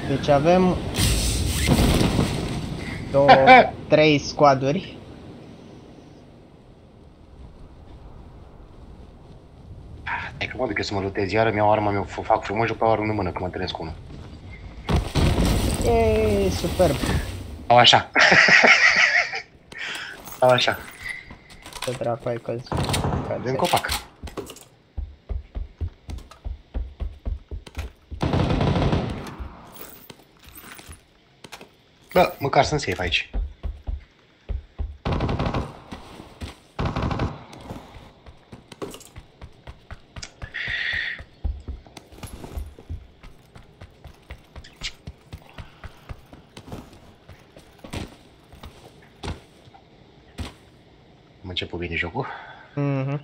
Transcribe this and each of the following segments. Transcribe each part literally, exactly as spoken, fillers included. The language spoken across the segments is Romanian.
Deci avem două, trei squaduri. Hai că mă duc eu să mă lutez, iară mi-au arma, mi-o fac frumos și după aia arunc în mână, că mă întâlnesc cu unul. E superb. Sau așa. Sau așa. Ce dracu ai căzut? Din copac. Bă, măcar sunt safe aici. Am început bine jocul. Mhm.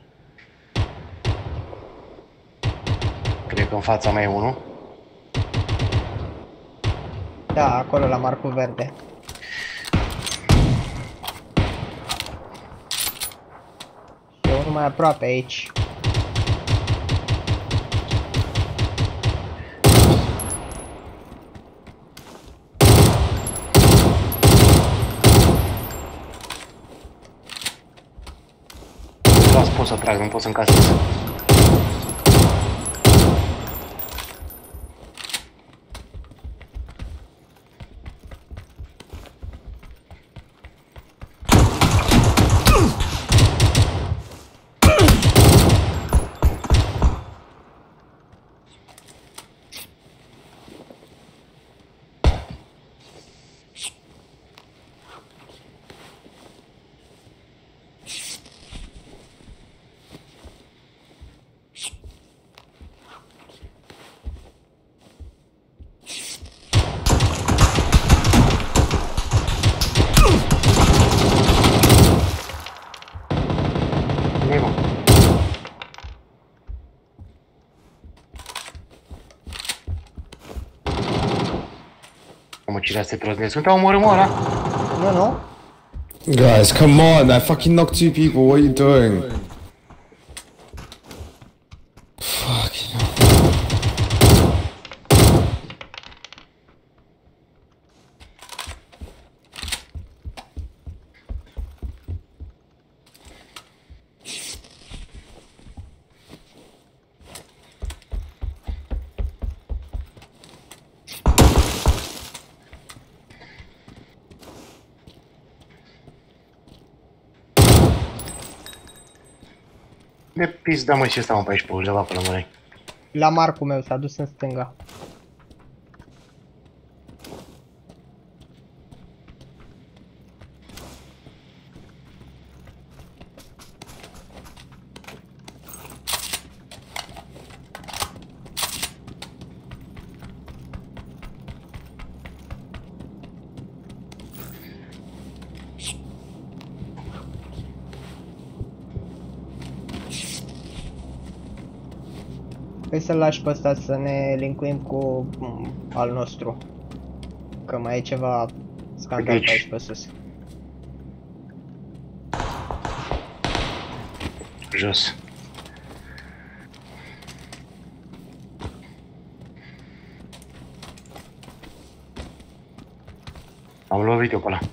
Cred că în fața mea e unul. Da, acolo la marcul verde. Și unul mai aproape aici. Las pot să trag, nu pot să încasez. Mă, cine asta e prost? Uite, omorâ mă ăla. Nu, nu. Guys, come on! I fucking knocked two people. What are you doing? Fucking hell. De pizda, mă, și ăsta, mă, pe aici, pe undeva, pe lângă noi. La marcul meu s-a dus în stânga. Păi să-l lași pe ăsta să ne linkuim cu mm, al nostru. Că mai e ceva scandal pe aici pe sus. Jos. Am lovit eu pe ăla.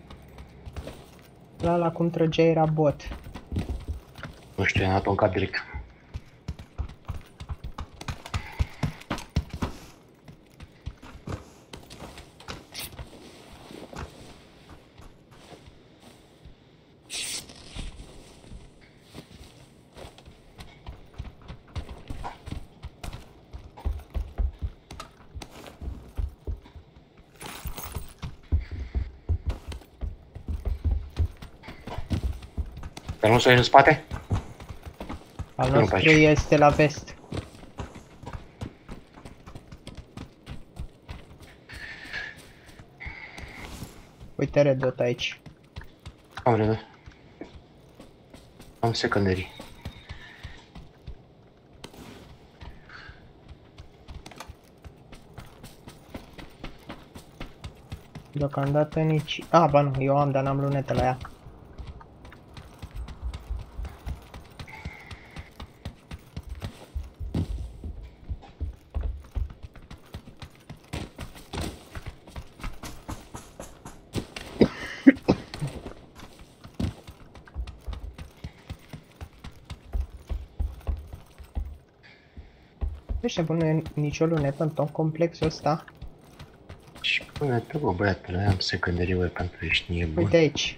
La la cum trăgea era bot. Nu știu, i-am dat un cap direct. Dar nu stai în spate? Al Nu, nostru pe aici. este la vest. Uite red dot aici. Am redă. Am secondary. Deocamdată nici... Ah, ba nu, eu am, dar n-am lunetă la ea. ești nebun, nu e nicio lunetă în tot complexul ăsta. Și până te, bă, băiatule, am secondary weapon, tu ești nebun. Uite aici.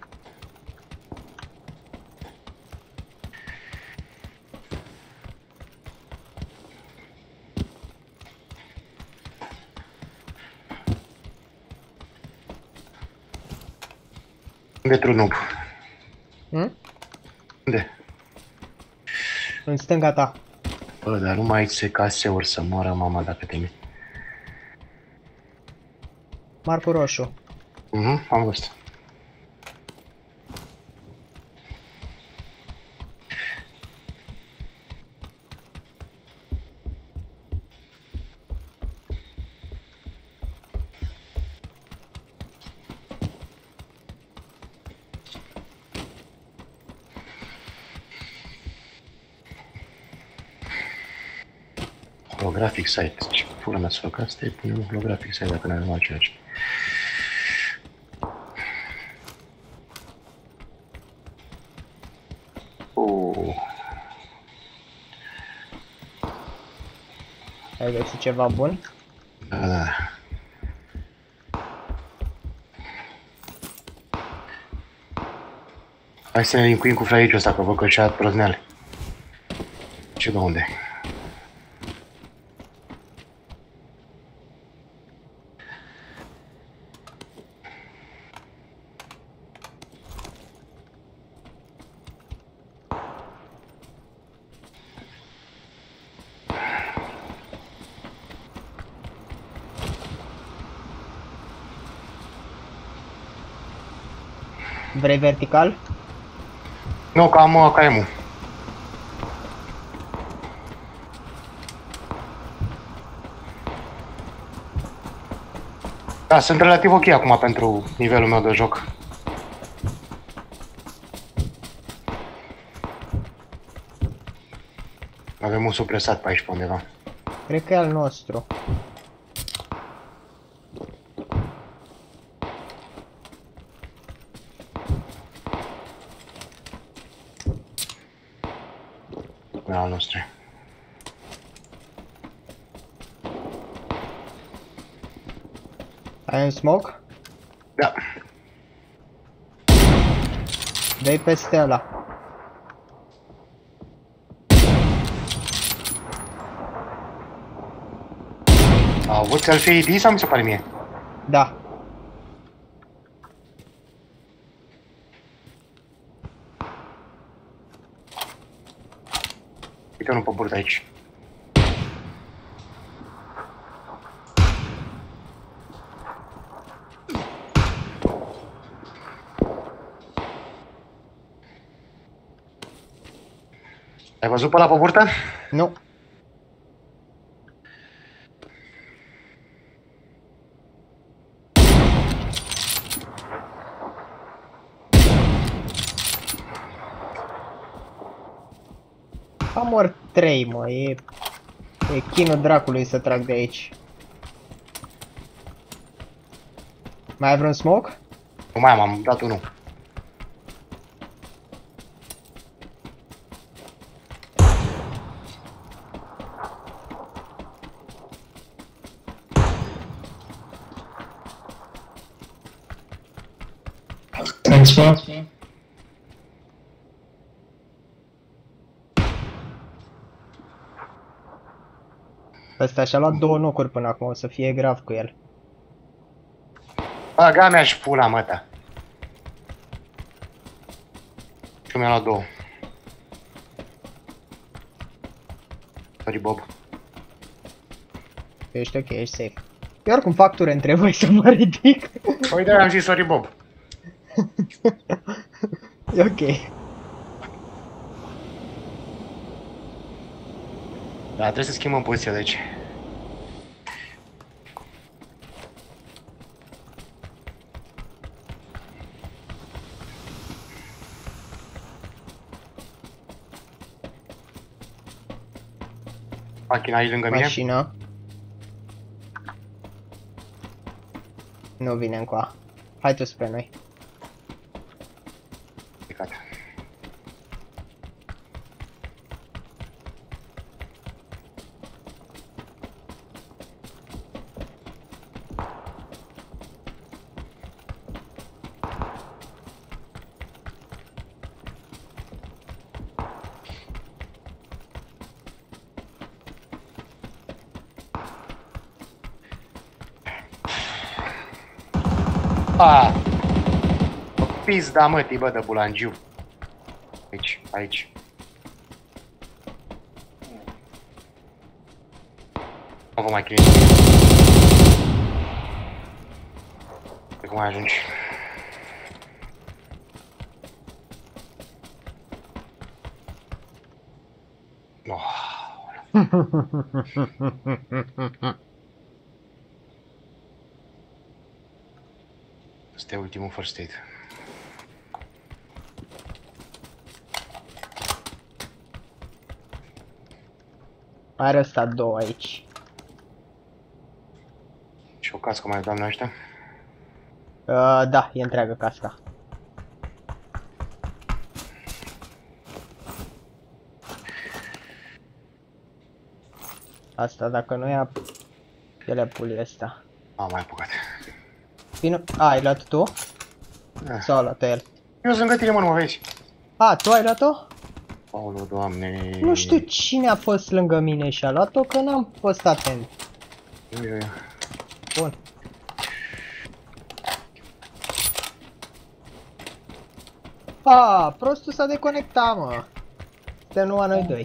Unde true noob? Hm? Unde? În stânga ta. Bă, dar numai aici se caseuri să moară mama dacă te mii. Marcul roșu. Mhm, am văzut. Holographic site. Ce pula mea să fac asta? E pune un holographic site dacă n-ai altceva. Oh. Ai găsit ceva bun? Da, da. Hai să ne linkuim cu fraierul ăsta, că văd că și-a prozneale. Ce de unde? Vrei vertical? Nu, că am A K M-ul. Da, sunt relativ ok acum pentru nivelul meu de joc. Avem un supresat pe aici pe undeva. Cred că e al nostru. Nu al nostru. Ai un smoke? Da. Dă-i peste ăla. A avut selfie I D sau mi se pare mie? Da. Uite unul pe burtă aici. Ai văzut pe ăla pe burtă? Nu. Am ori trei, mă, e... E chinul dracului să trag de aici. Mai ai vreun smoke? Nu mai am, am dat unul. Thanks, bro. Ăsta și-a luat două nocuri până acum, o să fie grav cu el. Băga mea și pula mă ta. Și mi-a luat două. Sorry, Bob. Ești ok, ești safe. Eu oricum fac ture între voi să mă ridic. Păi de-aia am zis sorry, Bob. E ok. Da, trebuie să schimbăm poziția de aici. Machina aici lângă mine. Mașină. Nu vine încoa. Hai tu spre noi. Picat. Ah! Pizda mătii, bă, de bulangiu. Aici, aici. Nu vă mai chinui. Cred că mai ajungi. Oh. Asta e ultimul first aid. Are ăsta două aici. Și o cască mai doamne ăștia? Uh, da, e întreagă casca. Asta dacă nu ia ele pulii ăsta. Am mai apucat. Vino... A, ai luat tu? Da. Sau a luat el? Eu sunt lângă tine, mă, nu mă vezi? A, tu ai luat-o? Aoleu, doamne. Nu știu cine a fost lângă mine și a luat-o, că n-am fost atent. Eu, eu, eu. Bun. A, prostul s-a deconectat, mă. Suntem numai noi doi.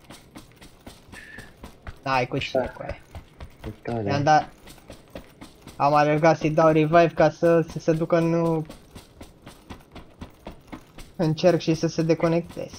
Hai cu cine cu aia. I-am dat... Am alergat să-i dau revive ca să, să se ducă în... în cerc și să se deconecteze.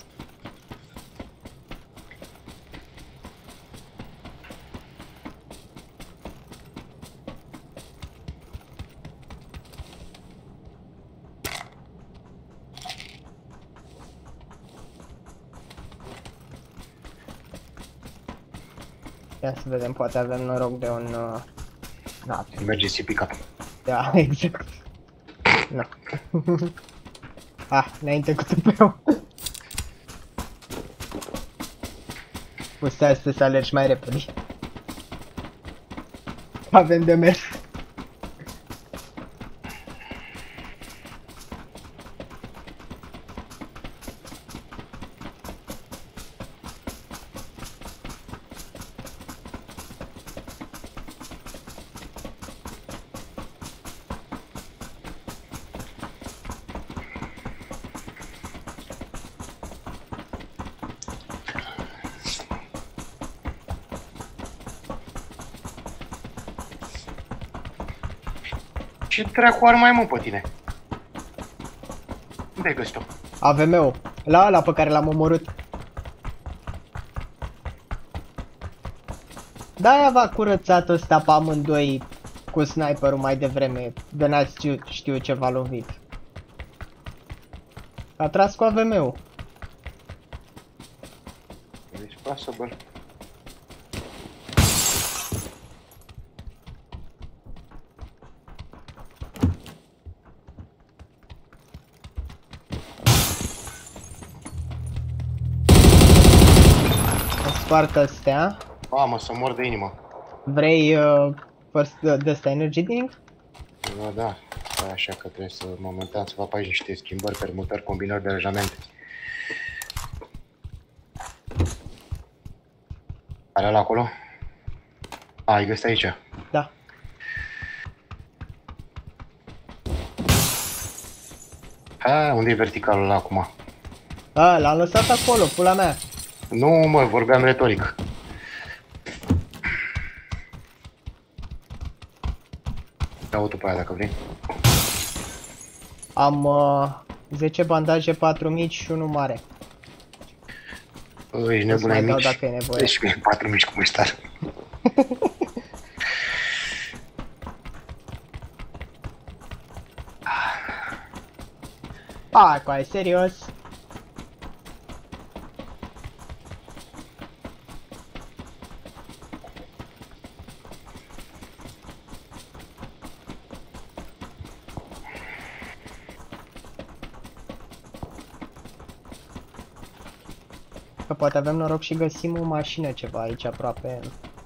Ia să vedem, poate avem noroc de un... Uh... Da, Merge și pick-up. da, exact. No. Ah, înainte cu tupeu. Pustea asta să alergi mai repede. Avem de mers. Ce dracu are mai mult pe tine? Unde ai găsit-o? A V M-ul. La ăla pe care l-am omorât. Da-aia v-a curățat ăsta pe amândoi cu sniperul mai devreme, de n-ați știu, știu ce v-a lovit. A tras cu A V M-ul. Deci, possible. Spart astea. Mamă, să mor de inimă. Vrei uh, first uh, de ăsta energy drink? Da, da. Da, așa că trebuie să, momentan, să fac aici niște schimbări, permutări, combinări de aranjamente. Are ăla acolo? A, ai găsit aici? Da. A, unde e verticalul ăla acum? A, l-am lăsat acolo, pula mea. Nu, mă, vorbeam retoric. Ia-o tu pe aia dacă vrei. Am uh, zece bandaje, patru mici și unul mare. Bă, ești O să nebun, ai mai dau mici? dacă e nevoie. Deci mie patru mici cum e stare. Hai, cu aia, serios. Că poate avem noroc și găsim o mașină ceva aici aproape.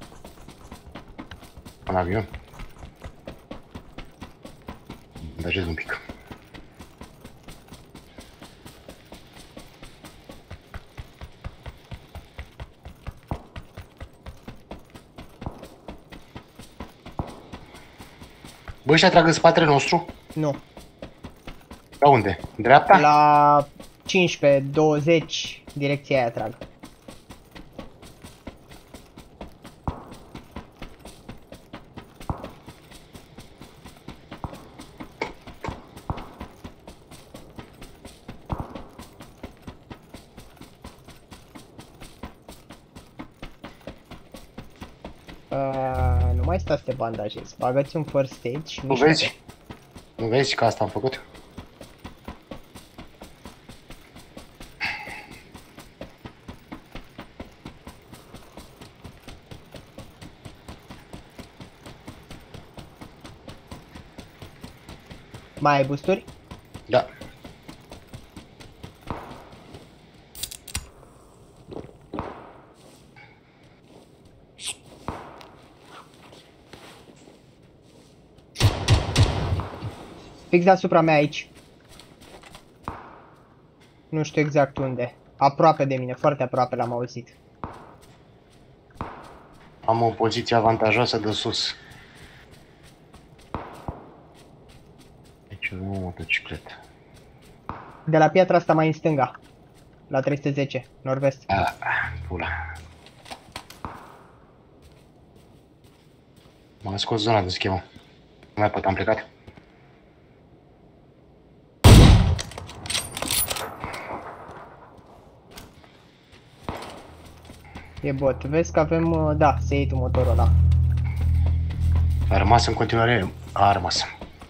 Un avion. Bandajez un pic. Bă, ăștia trag în spatele nostru? Nu. La unde? În dreapta? La cincisprezece douăzeci, direcția aia trag. Uh, nu mai sta să te bandajezi. Bagă-ți un first aid și Nu vezi? Nu vezi că asta am făcut? Mai ai boosturi? Da. Fix deasupra mea aici. Nu știu exact unde. Aproape de mine, foarte aproape l-am auzit. Am o poziție avantajoasă de sus. Deci nu o motocicletă. De la piatra asta mai în stânga. La trei sute zece, nord-vest. Ah, pula. M-am scos zona de schemă. Nu mai pot, am plecat. E bot. Vezi că avem, uh, da, să iei tu motorul ăla. A rămas în continuare, a rămas.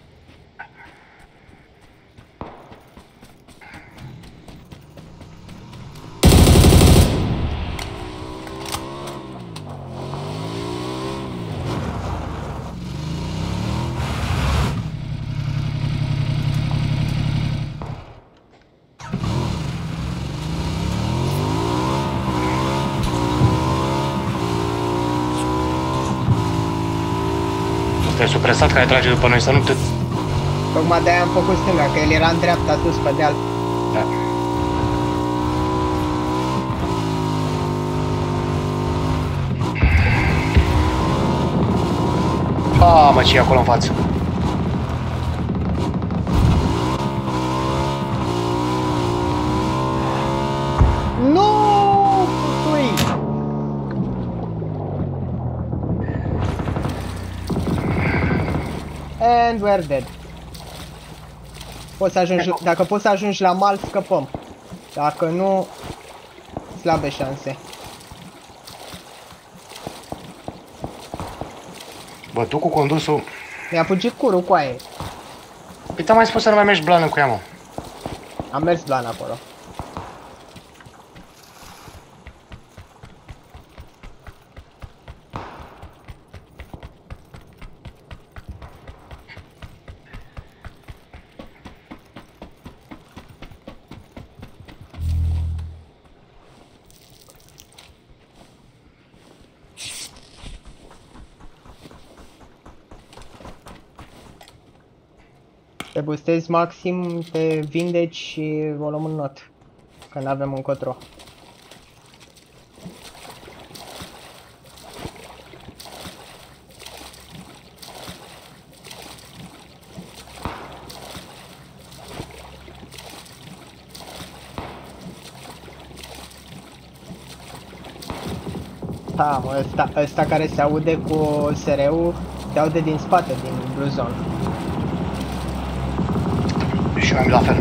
Ăsta e supresat care trage după noi, să nu te... Tocmai de-aia am făcut stânga, că el era în dreapta, sus, pe deal. Da. A, mă, ce e acolo în față? Nu! Ui! And we're dead. Poți să ajungi, dacă poți să ajungi la mal, scăpăm. Dacă nu, slabe șanse. Bă, tu cu condusul... Mi-a fugit curul cu aia. Păi ți-am mai spus să nu mai mergi blană cu ea, mă. Am mers blan acolo. Te boostezi maxim, te vindeci și o luăm în not. Că n-avem încotro. Da, mă, ăsta, ăsta care se aude cu S R-ul, se aude din spate, din Blue Zone. Și eu am la fel.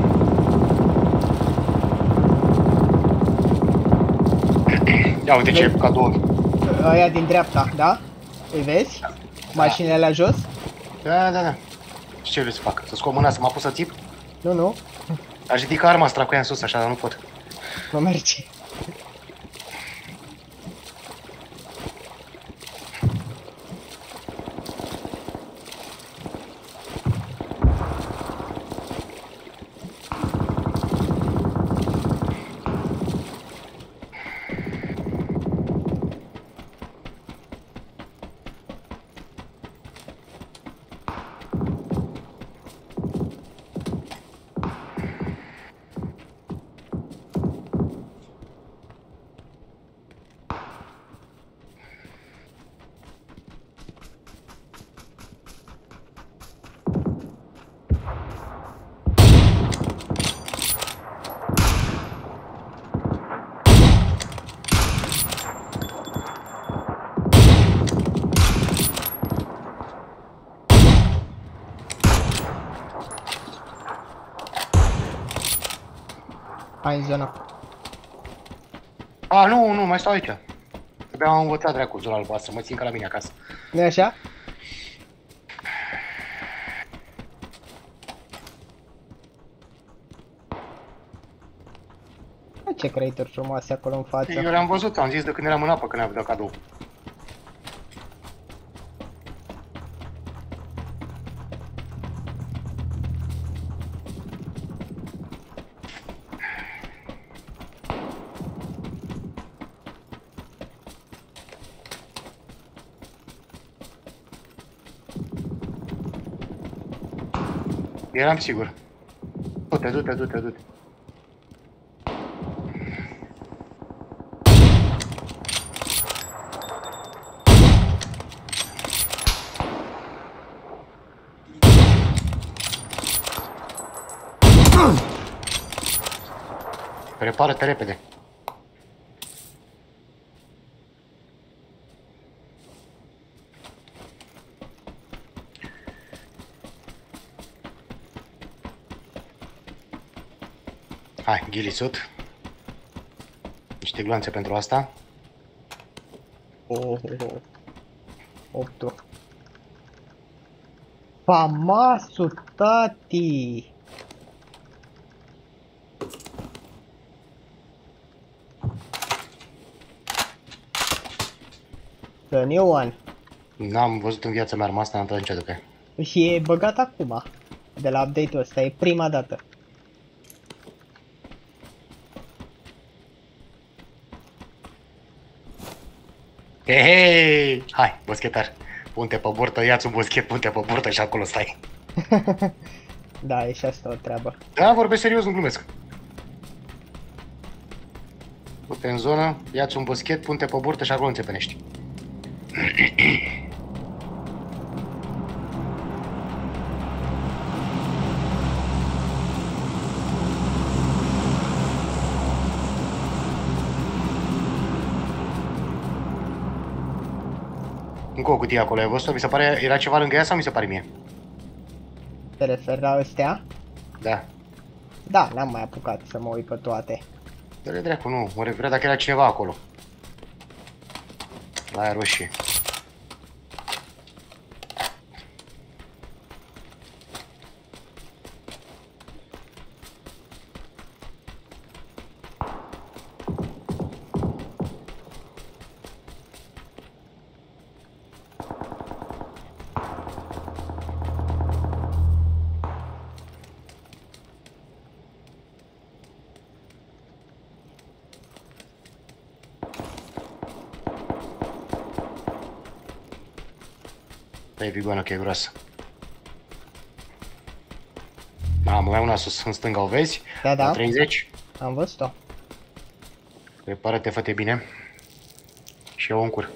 Ia uite ce cadou. Aia din dreapta, da? Îi vezi? Mașinile alea jos? Da, da, da. Și ce vrei să fac? Să scot mâna, să mă pus să țip? Nu, nu. Aș ridica arma asta cu ea în sus, așa, dar nu pot. Nu merge. Hai în zonă. A, nu, nu, mai stau aici. Abia am învățat dracu zona albastră, mă țin ca la mine acasă. Nu-i așa? Bă, ce creaturi frumoase acolo în față. Eu le-am văzut, am zis de când eram în apă, când am dat cadou. Eram sigur. Du-te, du-te, du-te, du-te. Prepară-te repede. Hai, ghilisut. Niște gloanțe pentru asta. Oh, oh, oh. Optul. Famasul, tati! The new one. N-am văzut în viața mea arma asta, n-am dat niciodată pe ea. Și e băgat acum. De la update-ul ăsta, e prima dată. Hei, hei! Hai, boschetar. Pun-te pe burtă, ia-ți un boschet, pun-te pe burtă și acolo stai. Da, e și asta o treabă. Da, vorbesc serios, nu glumesc. Du-te în zonă, ia-ți un boschet, pun-te pe burtă și acolo înțepenești. Încă o cutie acolo, ai văzut-o? Mi se pare, era ceva lângă ea sau mi se pare mie? Te referi la astea? Da. Da, n-am mai apucat să mă uit pe toate. Dă-le dracu, nu, mă refer dacă era cineva acolo. La aia roșie. E vigoană că e groasă. Mamă, mai una sus, în stânga, o vezi? Da, da. La treizeci. Am văzut-o. Prepară-te, fă-te bine. Și eu încur.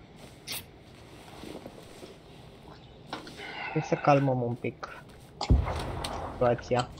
Trebuie să calmăm un pic situația.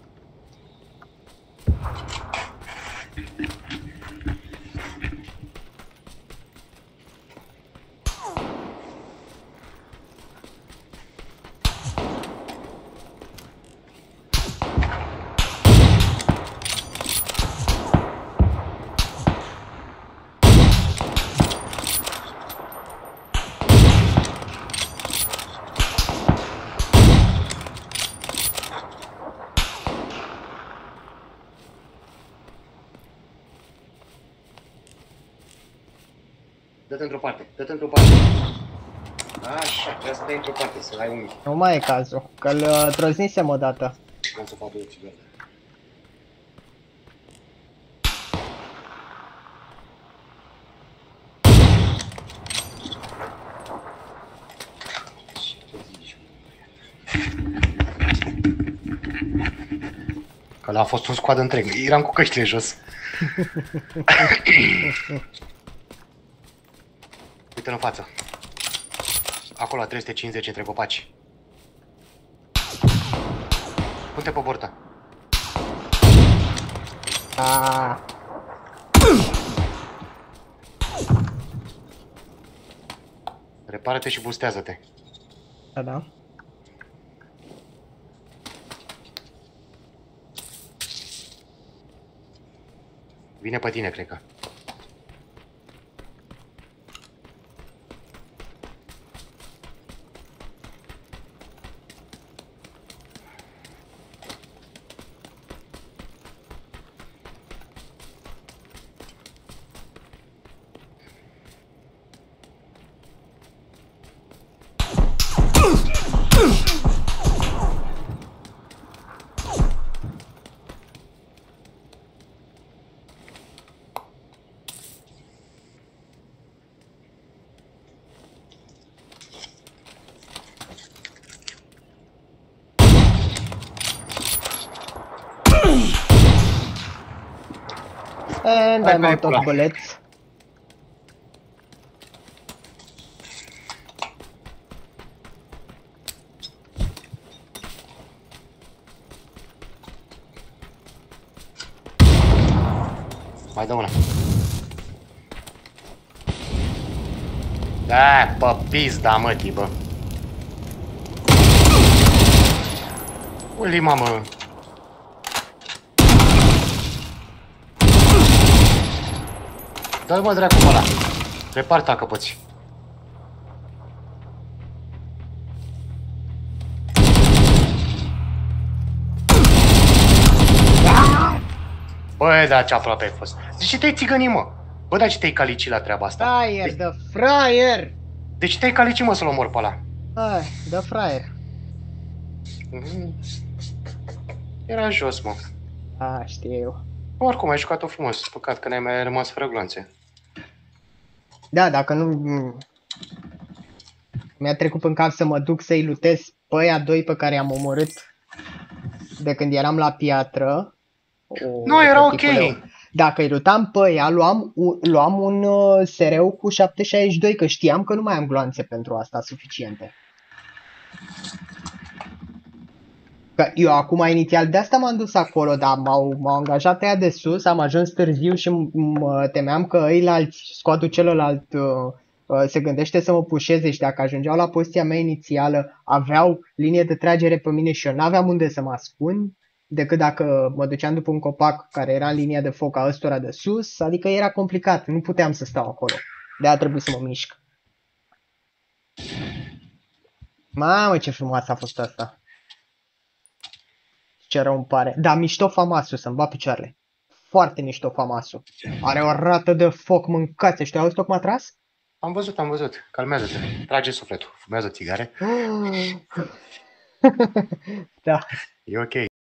Dă-te într-o parte, dă-te într-o parte. Așa, trebuie să dai într-o parte, să ai unghi. Nu mai e cazul, că-l trăznisem odată. Cum să fac eu țigară. Că ăla a fost un squad întreg, eram cu căștile jos. Uite-l în față. Acolo la trei sute cincizeci între copaci. Pune-te pe bortă. Ah. Repară-te și boostează-te. Da, da. Vine pe tine, cred că. And Hai, I'm hai, out of pula. bullets. Mai dă una. Da, pe pizda, mă, tibă. Uli, mamă. Dă-l, mă, dracu, pe ăla. Repar dacă poți. Băi, da, ce aproape ai fost. De ce te-ai țigănit, mă? Bă, da, ce te-ai calicit la treaba asta? Fraier, de fraier! De ce te-ai calicit, mă, să-l omor pe ăla? Hai, de fraier. Mhm. Era jos, mă. A, știu eu. Oricum, ai jucat-o frumos. Păcat că n-ai mai rămas fără gloanțe. Da, dacă nu... Mi-a trecut în cap să mă duc să-i lutez pe aia doi pe care i-am omorât de când eram la piatră. O, Nu, era ok. tăticule. Dacă îi lutam pe ea, luam, un- luam un uh, S R U cu șapte șaizeci și doi, că știam că nu mai am gloanțe pentru asta suficiente. Că eu acum inițial de asta m-am dus acolo, dar m-au, m-au angajat ăia de sus, am ajuns târziu și m- mă temeam că ăilalți, squadul celălalt uh, uh, se gândește să mă pușeze și dacă ajungeau la poziția mea inițială aveau linie de tragere pe mine și eu n-aveam unde să mă ascund decât dacă mă duceam după un copac care era în linia de foc a ăstora de sus, adică era complicat, nu puteam să stau acolo, de-aia trebuie să mă mișc. Mamă, ce frumoasă a fost asta. Ce rău îmi pare. Da, mișto Famasul, să-mi bat picioarele. Foarte mișto Famasul. Are o rată de foc, mâncați. Știu, auzi tocmai tras? Am văzut, am văzut. Calmează-te. Trage sufletul. Fumează țigare. Da. E ok.